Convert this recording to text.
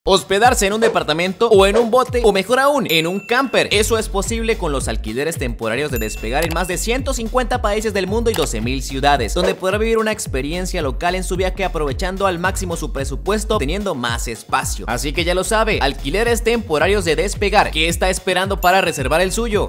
Hospedarse en un departamento o en un bote o mejor aún, en un camper. Eso es posible con los alquileres temporarios de Despegar en más de 150 países del mundo y 12,000 ciudades, donde podrá vivir una experiencia local en su viaje aprovechando al máximo su presupuesto, teniendo más espacio. Así que ya lo sabe, alquileres temporarios de Despegar. ¿Qué está esperando para reservar el suyo?